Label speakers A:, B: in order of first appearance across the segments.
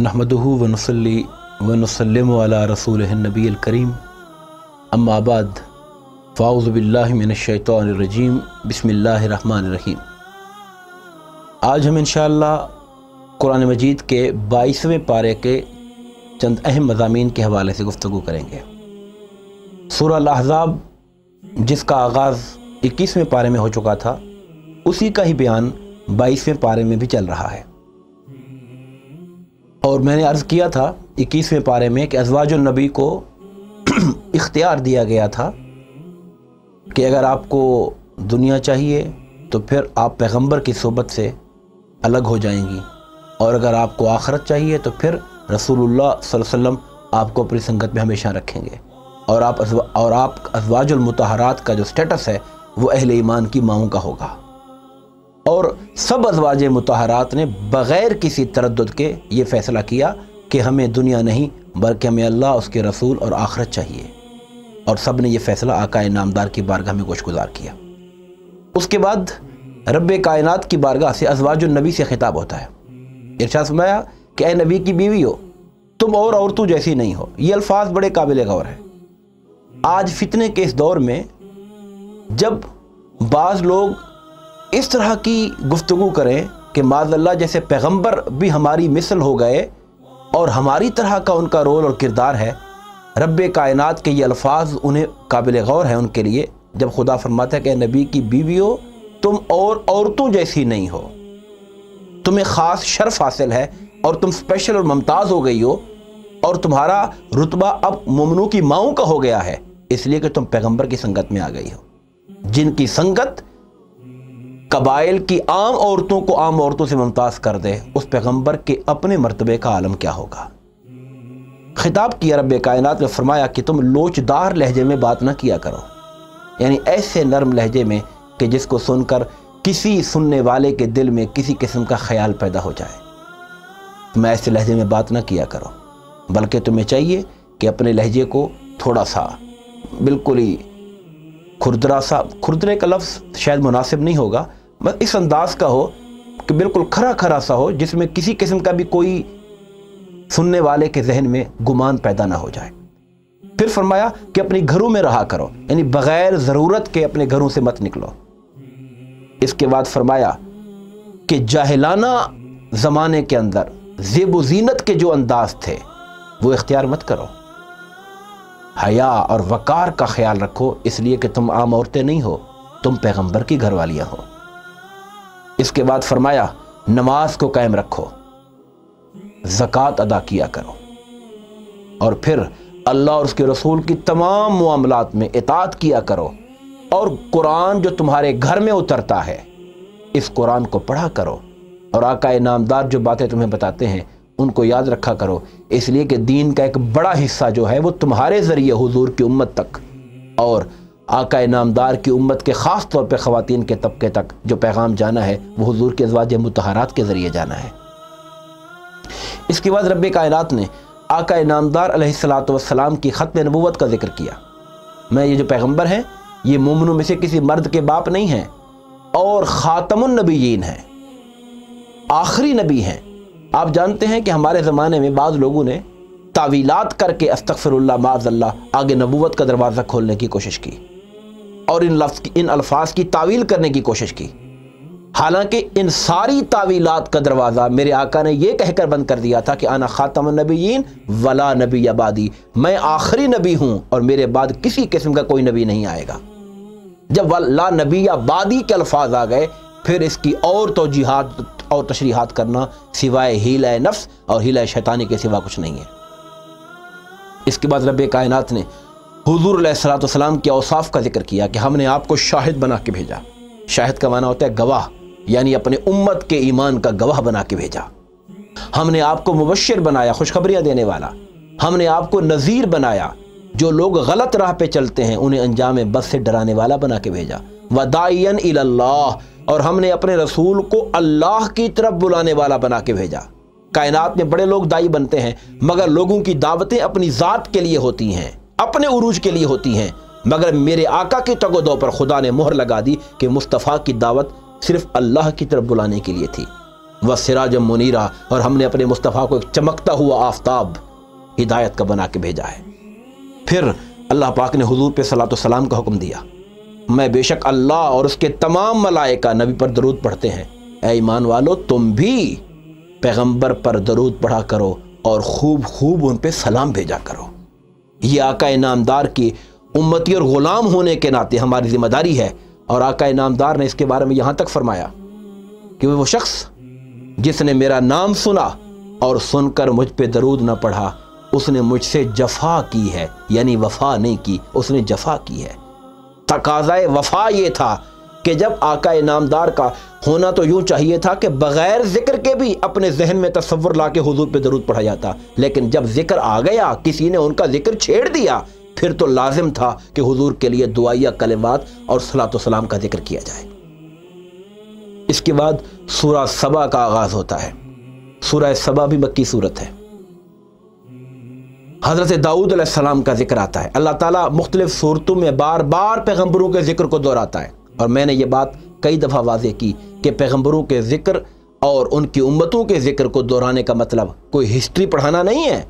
A: नहमदुहु व नुसल्ली व नुसल्लिमु अला रसूलिहिन नबील करीम अम्मा बाद फ़ाऊज़ु बिल्लाहि मिनश शैतानिर रजीम बिस्मिल्लाहिर रहमानिर रहीम। आज हम इंशाअल्लाह कुरान मजीद के 22वें पारे के चंद अहम मज़ामीन के हवाले से गुफ्तगू करेंगे। सूरह अल-अहज़ाब जिसका आगाज़ 21वें पारे में हो चुका था, उसी का ही बयान 22वें पारे में भी चल रहा है। और मैंने अर्ज़ किया था 21वें पारे में कि अज़वाजुन नबी को इख्तियार दिया गया था कि अगर आपको दुनिया चाहिए तो फिर आप पैगंबर की सोबत से अलग हो जाएंगी, और अगर आपको आखिरत चाहिए तो फिर रसूलुल्लाह सल्लल्लाहु अलैहि वसल्लम आपको अपनी संगत में हमेशा रखेंगे। और आप अज़वाजुल मुतहरात का जो स्टेटस है वो अहले ईमान की माओं का होगा। और सब अज़वाज मुतहरात ने बग़ैर किसी तरद्दुद के ये फ़ैसला किया कि हमें दुनिया नहीं बल्कि हमें अल्लाह, उसके रसूल और आखिरत चाहिए। और सब ने ये फ़ैसला आका नामदार की बारगाह में गोशगुजार किया। उसके बाद रब्बे कायनात की बारगाह से अज़वाजुन नबी से खिताब होता है। इरशाद फरमाया कि ए नबी की बीवी हो, तुम और औरतों जैसी नहीं हो। ये अल्फाज बड़े काबिल गौर है। आज फितने के इस दौर में जब बाज़ लोग इस तरह की गुफ्तगू करें कि माज़अल्लाह जैसे पैगंबर भी हमारी मिसल हो गए और हमारी तरह का उनका रोल और किरदार है, रब्बे कायनात के ये अल्फाज उन्हें काबिल गौर है उनके लिए। जब खुदा फरमाता है कि नबी की बीवी हो, तुम और औरतों जैसी नहीं हो, तुम्हें ख़ास शर्फ हासिल है और तुम स्पेशल और मुमताज़ हो गई हो, और तुम्हारा रुतबा अब मोमिनों की माओं का हो गया है, इसलिए कि तुम पैगंबर की संगत में आ गई हो, जिनकी संगत कबाइल की आम औरतों को आम औरतों से मुमताज़ कर दे। उस पैगंबर के अपने मर्तबे का आलम क्या होगा। खिताब किया रब्बे कायनात ने, फरमाया कि तुम लोचदार लहजे में बात ना किया करो, यानी ऐसे नरम लहजे में कि जिसको सुनकर किसी सुनने वाले के दिल में किसी किस्म का ख्याल पैदा हो जाए। तुम ऐसे लहजे में बात ना किया करो, बल्कि तुम्हें चाहिए कि अपने लहजे को थोड़ा सा बिल्कुल ही खुरदरा सा, खुरदरे का लफ्ज़ शायद मुनासिब नहीं होगा, बस इस अंदाज का हो कि बिल्कुल खरा खरा सा हो, जिसमें किसी किस्म का भी कोई सुनने वाले के जहन में गुमान पैदा ना हो जाए। फिर फरमाया कि अपने घरों में रहा करो, यानी बग़ैर ज़रूरत के अपने घरों से मत निकलो। इसके बाद फरमाया कि जाहिलाना ज़माने के अंदर ज़ेब व ज़ीनत के जो अंदाज थे वो इख्तियार मत करो। हया और वकार का ख्याल रखो, इसलिए कि तुम आम औरतें नहीं हो, तुम पैगंबर की घरवालियां हो। इसके बाद फरमाया नमाज को कायम रखो, ज़कात अदा किया करो, और फिर अल्लाह और उसके रसूल की तमाम मामलात में इताअत किया करो। और कुरान जो तुम्हारे घर में उतरता है, इस कुरान को पढ़ा करो, और आका नामदार जो बातें तुम्हें बताते हैं उनको याद रखा करो, इसलिए कि दीन का एक बड़ा हिस्सा जो है वो तुम्हारे ज़रिए हुजूर की उम्मत तक और आका नामदार की उम्मत के ख़ास तौर पे ख़वातीन के तबके तक जो पैगाम जाना है वो हुजूर के अज़वाज मुतहरात के ज़रिए जाना है। इसके बाद रब्बे कायनात ने आका नामदार अलैहिस्सलातु वस्सलाम की ख़त्म नबूवत का जिक्र किया। मैं ये जो पैगंबर हैं ये मोमिनों में से किसी मर्द के बाप नहीं हैं, और ख़ातमुन नबिय्यीन हैं, आखिरी नबी हैं। आप जानते हैं कि हमारे ज़माने में बाज़ लोगों ने तावीलात करके अस्तग़फिरुल्लाह माज़अल्लाह आगे नबूवत का दरवाज़ा खोलने की कोशिश की और इन अल्फाज की तावील करने की कोशिश की। हालांकि इन सारी तावीलात का दरवाज़ा मेरे आका ने यह कहकर बंद कर दिया था कि आना ख़ातमुन नबिय्यीन वला नबी बादी, मैं आखिरी नबी हूँ और मेरे बाद किसी किस्म का कोई नबी नहीं आएगा। जब वला नबी बादी के अल्फाज आ गए, फिर इसकी और तौजीहात और तशरीहात करना सिवाय हीला नफ्स और हीला शैतानी के सिवा कुछ नहीं है। इसके बाद रब्बे कायनात ने हुजूर अलैहिस्सलातु वस्सलाम के औसाफ का जिक्र किया कि हमने आपको शाहिद बना के भेजा। शाहिद का माना होता है गवाह, यानी अपने उम्मत के ईमान का गवाह बना के भेजा। हमने आपको मुबश्शिर बनाया, खुशखबरियाँ देने वाला। हमने आपको नज़ीर बनाया, जो लोग गलत राह पे चलते हैं उन्हें अंजाम बस से डराने वाला बना के भेजा। वदाइयन इलल्लाह, और हमने अपने रसूल को अल्लाह की तरफ बुलाने वाला बना के भेजा। कायनात में बड़े लोग दाई बनते हैं, मगर लोगों की दावतें अपनी ज़ात के लिए होती हैं, अपने उरूज के लिए होती हैं। मगर मेरे आका के तगोदो पर खुदा ने मोहर लगा दी कि मुस्तफ़ा की दावत सिर्फ अल्लाह की तरफ बुलाने के लिए थी। و سراجا منیرا، اور ہم نے اپنے مصطفیٰ کو ایک چمکتا ہوا آفتاب ہدایت کا بنا کے بھیجا ہے۔ پھر اللہ پاک نے حضور پہ صلاۃ و سلام کا حکم دیا، میں بے شک اللہ اور اس کے تمام ملائکہ نبی پر درود پڑھتے ہیں، اے ایمان والو تم بھی پیغمبر پر درود پڑھا کرو اور خوب خوب ان پہ سلام بھیجا کرو۔ یہ آقا انعامدار کی امتی اور غلام ہونے کے ناطے ہماری ذمہ داری ہے۔ اور آقا انعامدار نے اس کے بارے میں یہاں تک فرمایا کہ وہ شخص جس نے میرا نام سنا اور سن کر مجھ پہ درود نہ پڑھا، اس نے مجھ سے جفا کی ہے، یعنی وفا نہیں کی، اس نے جفا کی ہے۔ تقاضائے وفا یہ تھا کہ جب آقا انعامدار کا ہونا تو یوں چاہیے تھا کہ بغیر ذکر کے بھی اپنے ذہن میں تصور لا کے حضور پہ درود پڑھا جاتا، لیکن جب ذکر آ گیا، کسی نے ان کا ذکر چھیڑ دیا، پھر تو لازم تھا کہ حضور کے لیے دعائیہ کلمات اور صلاۃ و سلام کا ذکر کیا جائے۔ اس کے بعد سورہ سبا کا آغاز ہوتا ہے۔ سورہ سبا بھی مکی سورت ہے۔ حضرت داؤد علیہ السلام کا ذکر آتا ہے۔ اللہ تعالیٰ مختلف صورتوں میں بار بار پیغمبروں کے ذکر کو دہراتا ہے، اور میں نے یہ بات کئی دفعہ واضح کی کہ پیغمبروں کے ذکر اور ان کی امتوں کے ذکر کو دہرانے کا مطلب کوئی ہسٹری پڑھانا نہیں ہے۔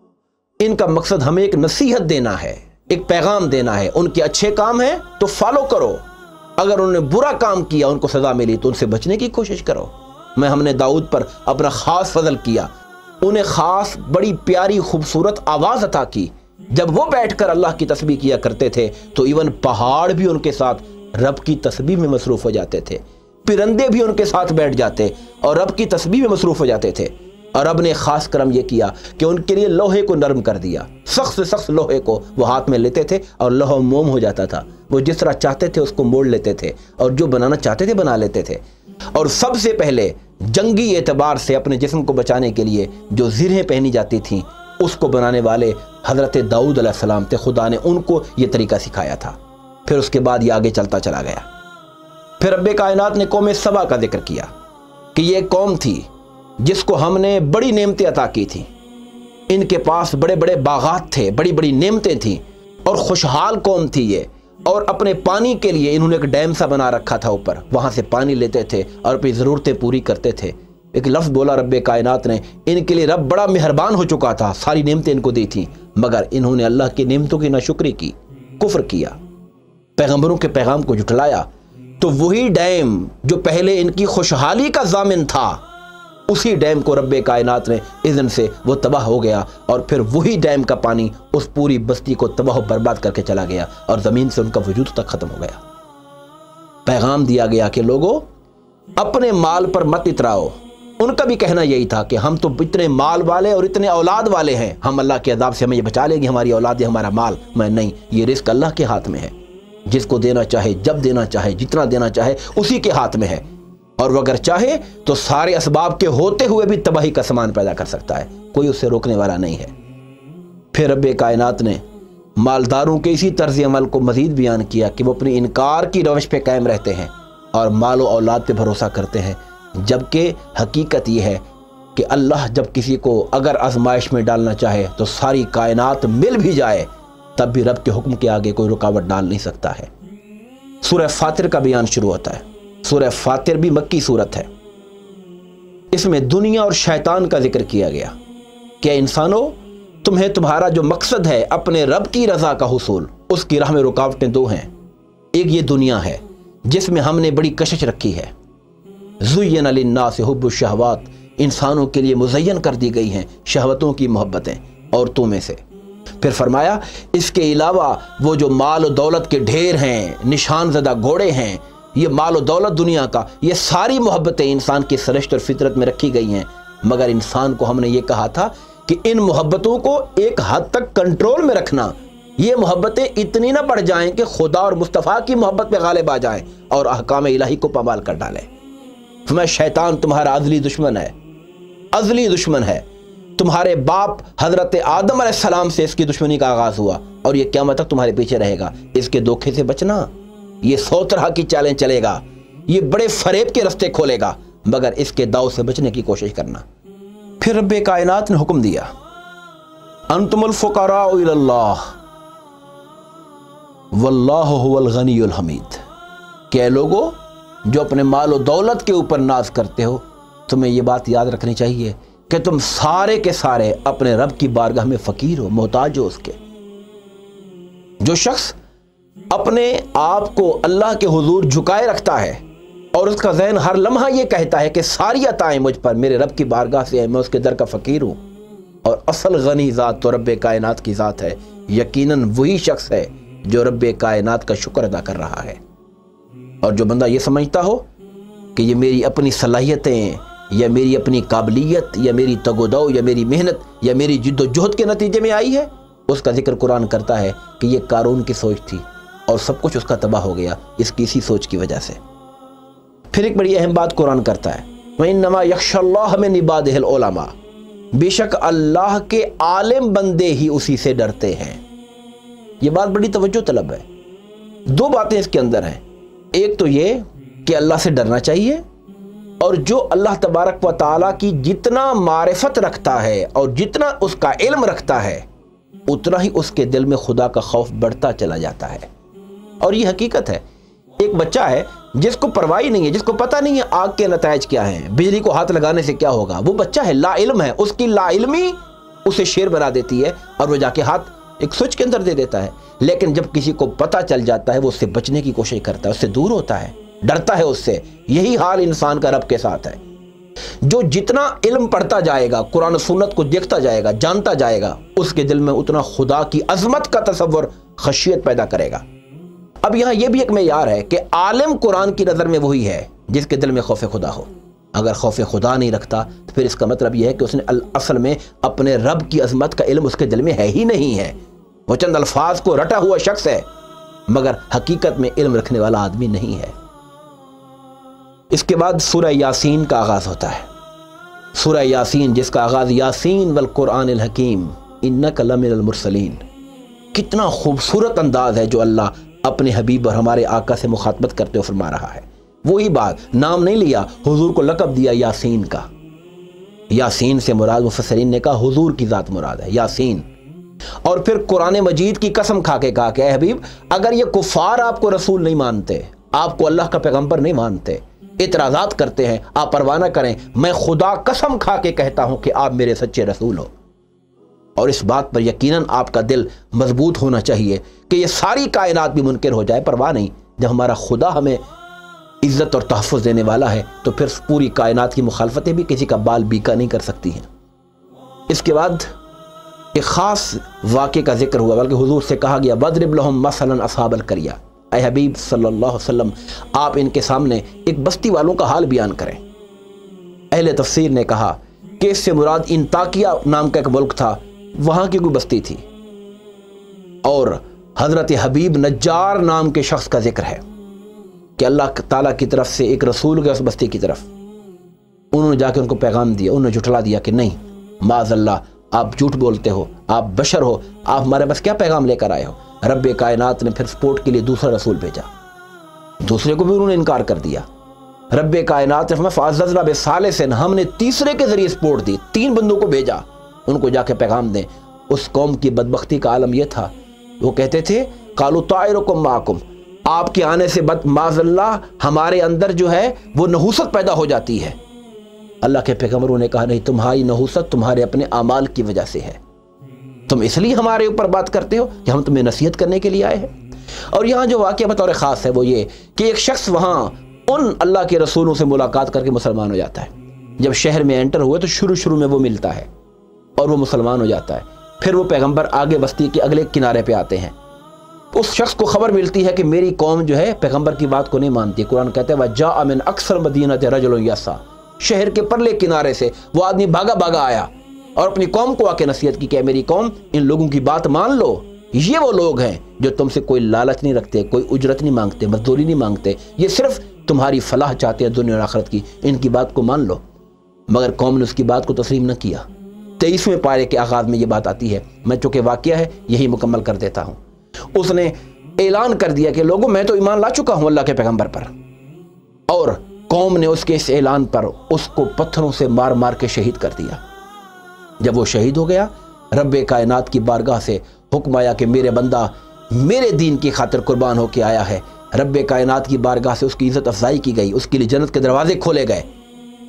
A: ان کا مقصد ہمیں ایک نصیحت دینا ہے، ایک پیغام دینا ہے۔ ان کے اچھے کام ہیں تو فالو کرو، اگر انہوں نے برا کام کیا، ان کو سزا ملی تو ان سے بچنے کی کوشش کرو۔ ہم نے داؤد پر اپنا خاص فضل کیا، انہیں خاص بڑی پیاری خوبصورت آواز عطا کی۔ جب وہ بیٹھ کر اللہ کی تسبیح کیا کرتے تھے تو ایون پہاڑ بھی ان کے ساتھ رب کی تسبیح میں مصروف ہو جاتے تھے، پرندے بھی ان کے ساتھ بیٹھ جاتے اور رب کی تسبیح میں مصروف ہو جاتے تھے۔ اور رب نے خاص کرم یہ کیا کہ ان کے لیے لوہے کو نرم کر دیا، سخت سے سخت لوہے کو وہ ہاتھ میں لیتے تھے اور لوح موم ہو جاتا تھا، وہ جس طرح چاہتے تھے اس کو موڑ لیتے تھے اور جو بنانا چاہتے تھے بنا لیتے تھے۔ اور سب سے پہلے جنگی اعتبار سے اپنے جسم کو بچانے کے لیے جو زرہیں پہنی جاتی تھیں، اس کو بنانے والے حضرت داؤد علیہ السلام تھے، خدا نے ان کو یہ طریقہ سکھایا تھا۔ پھر اس کے بعد یہ آگے چلتا چلا گیا۔ پھر رب کائنات نے قوم سبا کا ذکر کیا کہ یہ قوم تھی جس کو ہم نے بڑی نعمتیں عطا کی تھیں، ان کے پاس بڑے بڑے باغات تھے، بڑی بڑی نعمتیں تھیں، اور خوشحال قوم تھی یہ۔ اور اپنے پانی کے لیے انہوں نے ایک ڈیم سا بنا رکھا تھا اوپر، وہاں سے پانی لیتے تھے اور اپنی ضرورتیں پوری کرتے تھے۔ ایک لفظ بولا رب کائنات نے، ان کے لیے رب بڑا مہربان ہو چکا تھا، ساری نعمتیں ان کو دی تھیں، مگر انہوں نے اللہ کی نعمتوں کی ناشکری کی، کفر کیا، پیغمبروں کے پیغام کو جھٹلایا۔ تو وہی ڈیم جو پہلے ان کی خوشحالی کا ضامن تھا، اسی ڈیم کو رب کائنات نے اذن سے وہ تباہ ہو گیا، اور پھر وہی ڈیم کا پانی اس پوری بستی کو تباہ و برباد کر کے چلا گیا اور زمین سے ان کا وجود تک ختم ہو گیا۔ پیغام دیا گیا کہ لوگوں اپنے مال پر مت اتراؤ۔ ان کا بھی کہنا یہی تھا کہ ہم تو اتنے مال والے اور اتنے اولاد والے ہیں، ہم اللہ کے عذاب سے ہمیں یہ بچا لیں گے، ہماری اولاد ہمارا مال۔ میں نہیں، یہ رزق اللہ کے ہاتھ میں ہے، جس کو دینا چاہے، جب دینا چاہے، جتنا دینا چاہے، اسی کے ہاتھ میں ہے، اور وہ اگر چاہے تو سارے اسباب کے ہوتے ہوئے بھی تباہی کا سامان پیدا کر سکتا ہے، کوئی اس سے روکنے والا نہیں ہے۔ پھر رب کائنات نے مالداروں کے اسی طرز عمل کو مزید بیان کیا کہ وہ اپنی انکار کی روش پہ قائم رہتے ہیں اور مال و اولاد پہ بھروسہ کرتے ہیں، جبکہ حقیقت یہ ہے کہ اللہ جب کسی کو اگر آزمائش میں ڈالنا چاہے تو ساری کائنات مل بھی جائے تب بھی رب کے حکم کے آگے کوئی رکاوٹ ڈال نہیں سکتا ہے۔ سورہ فاطر کا بیان شروع ہوتا ہے۔ سورہ فاطر بھی مکی سورت ہے۔ اس میں دنیا اور شیطان کا ذکر کیا گیا کہ انسانوں، تمہیں تمہارا جو مقصد ہے اپنے رب کی رضا کا حصول، اس کی راہ میں رکاوٹیں دو ہیں۔ ایک یہ دنیا ہے جس میں ہم نے بڑی کشش رکھی ہے، زین للناس حب الشہوات، انسانوں کے لیے مزین کر دی گئی ہیں شہوتوں کی محبتیں عورتوں میں سے۔ پھر فرمایا اس کے علاوہ وہ جو مال و دولت کے ڈھیر ہیں، نشان زدہ گھوڑے ہیں، یہ مال و دولت دنیا کا، یہ ساری محبتیں انسان کی سرشت اور فطرت میں رکھی گئی ہیں، مگر انسان کو ہم نے یہ کہا تھا کہ ان محبتوں کو ایک حد تک کنٹرول میں رکھنا، یہ محبتیں اتنی نہ بڑھ جائیں کہ خدا اور مصطفیٰ کی محبت پہ غالب آ جائیں اور احکام الہی کو پامال کر ڈالیں۔ میں شیطان تمہارا ازلی دشمن ہے، ازلی دشمن ہے۔ تمہارے باپ حضرت آدم علیہ السلام سے اس کی دشمنی کا آغاز ہوا اور یہ قیامت تک تمہارے پیچھے رہے گا۔ اس کے دھوکے سے بچنا، یہ 100 طرح کی چالیں چلے گا، یہ بڑے فریب کے رستے کھولے گا، مگر اس کے داؤ سے بچنے کی کوشش کرنا۔ پھر رب کائنات نے حکم دیا، انتم الفقراء الی اللہ واللہ هو الغنی الحمید، کہ اے لوگو جو اپنے مال و دولت کے اوپر ناز کرتے ہو، تمہیں یہ بات یاد رکھنی چاہیے کہ تم سارے کے سارے اپنے رب کی بارگاہ میں فقیر ہو، محتاج ہو اس کے۔ جو شخص اپنے آپ کو اللہ کے حضور جھکائے رکھتا ہے اور اس کا ذہن ہر لمحہ یہ کہتا ہے کہ ساری عطائیں مجھ پر میرے رب کی بارگاہ سے ہیں، میں اس کے در کا فقیر ہوں، اور اصل غنی ذات تو رب کائنات کی ذات ہے، یقیناً وہی شخص ہے جو رب کائنات کا شکر ادا کر رہا ہے۔ اور جو بندہ یہ سمجھتا ہو کہ یہ میری اپنی صلاحیتیں یا میری اپنی قابلیت یا میری تگ و دو یا میری محنت یا میری جد و جہد کے نتیجے میں آئی ہے، اس کا ذکر قرآن کرتا ہے کہ یہ قارون کی سوچ تھی اور سب کچھ اس کا تباہ ہو گیا اس کی اسی سوچ کی وجہ سے۔ پھر ایک بڑی اہم بات قرآن کرتا ہے، وَإِنَّمَا يَخْشَى اللَّهَ مِنْ عِبَادِهِ الْعُلَمَاء، بے شک اللہ کے عالم بندے ہی اسی سے ڈرتے ہیں۔ یہ بات بڑی توجہ طلب ہے۔ دو باتیں اس کے اندر ہیں، ایک تو یہ کہ اللہ سے ڈرنا چاہیے، اور جو اللہ تبارک و تعالیٰ کی جتنا معرفت رکھتا ہے اور جتنا اس کا علم رکھتا ہے اتنا ہی اس کے دل میں خدا کا خوف بڑھتا چلا جاتا ہے۔ اور یہ حقیقت ہے، ایک بچہ ہے جس کو پرواہ نہیں ہے، جس کو پتہ نہیں ہے آگ کے نتائج کیا ہیں، بجلی کو ہاتھ لگانے سے کیا ہوگا، وہ بچہ ہے، لا علم ہے، اس کی لا علمی اسے شیر بنا دیتی ہے اور وہ جا کے ہاتھ ایک سوئچ کے اندر دے دیتا ہے۔ لیکن جب کسی کو پتہ چل جاتا ہے وہ اس سے بچنے کی کوشش کرتا ہے، اس سے دور ہوتا ہے، ڈرتا ہے اس سے۔ یہی حال انسان کا رب کے ساتھ ہے۔ جو جتنا علم پڑھتا جائے گا، قرآن و سنت کو دیکھتا جائے گا، جانتا جائے گا، اس کے دل میں اتنا خدا کی عظمت کا تصور، خشیت پیدا کرے گا۔ اب یہاں یہ بھی ایک معیار ہے کہ عالم قرآن کی نظر میں وہی ہے جس کے دل میں خوف خدا ہو۔ اگر خوف خدا نہیں رکھتا تو پھر اس کا مطلب یہ ہے کہ اس نے اصل میں اپنے رب کی عظمت کا علم اس کے دل میں ہے ہی نہیں ہے، وہ چند الفاظ کو رٹا ہوا شخص ہے مگر حقیقت میں علم رکھنے والا آدمی نہیں ہے۔ اس کے بعد سورہ یاسین کا آغاز ہوتا ہے۔ سورہ یاسین جس کا آغاز یاسین والقرآن الحکیم انک لمن المرسلین، کتنا خوبصورت انداز ہے جو اللہ اپنے حبیب اور ہمارے آقا سے مخاطبت کرتے ہوئے فرما رہا ہے۔ وہی بات، نام نہیں لیا، حضور کو لقب دیا یاسین کا۔ یاسین سے مراد مفسرین نے کہا حضور کی ذات مراد ہے، یاسین۔ اور پھر قرآن مجید کی قسم کھا کے کہا کہ اے حبیب اگر یہ کفار آپ کو رسول نہیں مانتے، آپ کو اللہ کا پیغمبر نہیں مانتے، اعتراضات کرتے ہیں، آپ پرواہ نہ کریں، میں خدا قسم کھا کے کہتا ہوں کہ آپ میرے سچے رسول ہو۔ اور اس بات پر یقیناً آپ کا دل مضبوط ہونا چاہیے کہ یہ ساری کائنات بھی منکر ہو جائے، پرواہ نہیں، جب ہمارا خدا ہمیں عزت اور تحفظ دینے والا ہے تو پھر پوری کائنات کی مخالفتیں بھی کسی کا بال بیکا نہیں کر سکتی ہیں۔ اس کے بعد ایک خاص واقعے کا ذکر ہوا، بلکہ حضور سے کہا گیا وَاضْرِبْ لَهُمْ مَثَلًا أَصْحَابَ الْقَرْيَةِ، اے حبیب صلی اللہ علیہ وسلم آپ ان کے سامنے ایک بستی والوں کا حال بیان کریں۔ اہل تفسیر نے کہا کہ اس سے مراد انطاکیہ نام کا ایک ملک تھا، وہاں کی کوئی بستی تھی، اور حضرت حبیب نجار نام کے شخص کا ذکر ہے کہ اللہ تعالیٰ کی طرف سے ایک رسول گیا اس بستی کی طرف، انہوں نے جا کے ان کو پیغام دیا، انہوں نے جھٹلا دیا کہ نہیں، معاذ اللہ آپ جھوٹ بولتے ہو، آپ بشر ہو، آپ ہمارے پاس کیا پیغام لے کر آئے ہو۔ رب کائنات نے پھر سپورٹ کے لیے دوسرا رسول بھیجا، دوسرے کو بھی انہوں نے انکار کر دیا۔ رب کائنات نے فرمایا فَعَزَّزْنَا بِثَالِثٍ، ہم نے تیسرے کے ذریعے سپورٹ دی، 3 بندوں کو بھیجا، ان کو جا کے پیغام دیں۔ اس قوم کی بدبختی کا عالم یہ تھا، وہ کہتے تھے قَالُوا طَائِرُكُم مَعَكُمْ، آپ کے آنے سے معاذ اللہ ہمارے اندر جو ہے وہ نحوست پیدا ہو جاتی ہے۔ اللہ کے پیغمبروں نے کہا نہیں، تمہاری نحوست تمہارے اپنے اعمال کی وجہ سے ہے، تم اس لیے ہمارے اوپر بات کرتے ہو کہ ہم تمہیں نصیحت کرنے کے لیے آئے ہیں۔ اور یہاں جو واقعہ بطور خاص ہے وہ یہ کہ ایک شخص وہاں ان اللہ کے رسولوں سے ملاقات کر کے مسلمان ہو جاتا ہے۔ جب شہر میں انٹر ہوئے تو شروع میں وہ ملتا ہے اور وہ مسلمان ہو جاتا ہے، پھر وہ پیغمبر آگے بستی کے اگلے کنارے پہ آتے ہیں، اس شخص کو خبر ملتی ہے کہ میری قوم جو ہے پیغمبر کی بات کو نہیں مانتی۔ قرآن کہتا ہے وَجَاءَ مِنْ أَقْصَى الْمَدِينَةِ رَجُلٌ يَسْعَىٰ، شہر کے پرلے کنارے سے وہ آدمی بھاگا آیا اور اپنی قوم کو آ کے نصیحت کی کہ میری قوم ان لوگوں کی بات مان لو، یہ وہ لوگ ہیں جو تم سے کوئی لالچ نہیں رکھتے، کوئی اجرت نہیں مانگتے، مزدوری نہیں مانگتے، یہ صرف تمہاری فلاح چاہتے ہیں دنیا اور آخرت کی، ان کی بات کو مان لو۔ مگر قوم نے اس کی بات کو تسلیم نہ کیا۔ 23ویں پارے کے آغاز میں یہ بات آتی ہے، میں چونکہ واقعہ ہے یہی مکمل کر دیتا ہوں۔ اس نے اعلان کر دیا کہ لوگوں میں تو ایمان لا چکا ہوں اللہ کے پیغمبر پر، اور قوم نے اس کے اس اعلان پر اس کو پتھروں سے مار مار کے شہید کر دیا۔ جب وہ شہید ہو گیا، رب کائنات کی بارگاہ سے حکم آیا کہ میرے بندہ میرے دین کی خاطر قربان ہو کے آیا ہے۔ رب کائنات کی بارگاہ سے اس کی عزت افزائی کی گئی، اس کے لیے جنت کے دروازے کھولے گئے۔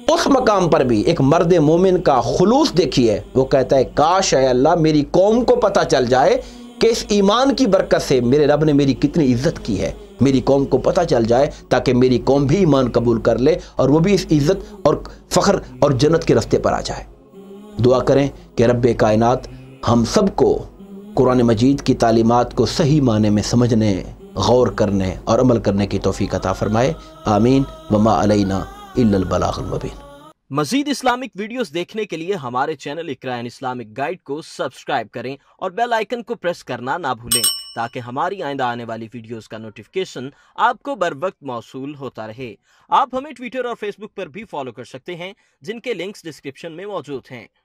A: उस मकाम पर भी एक मर्द मोमिन का खुलूस देखिए, वो कहता है काश है अल्लाह मेरी कौम को पता चल जाए कि इस ईमान की बरकत से मेरे रब ने मेरी कितनी इज्जत की है, मेरी कौम को पता चल जाए ताकि मेरी कौम भी ईमान कबूल कर ले और वो भी इस इज्जत और फ़ख्र और जन्नत के रास्ते पर आ जाए। दुआ करें कि रब्बे कायनात हम सबको कुरान मजीद की तालीमात को सही माने में समझने, गौर करने और अमल करने की तौफीक अता फरमाए। आमीन। वमा अलैना इल्लल बलागुल मुबीन।
B: मज़ीद इस्लामिक वीडियोस देखने के लिए हमारे channel Iqra and Islamic guide को सब्सक्राइब करें और बेल आइकन को प्रेस करना ना भूलें ताकि हमारी आइंदा आने वाली वीडियोस का नोटिफिकेशन आपको बर वक्त मौसूल होता रहे। आप हमें ट्विटर और फेसबुक पर भी फॉलो कर सकते हैं, जिनके लिंक्स डिस्क्रिप्शन में मौजूद हैं।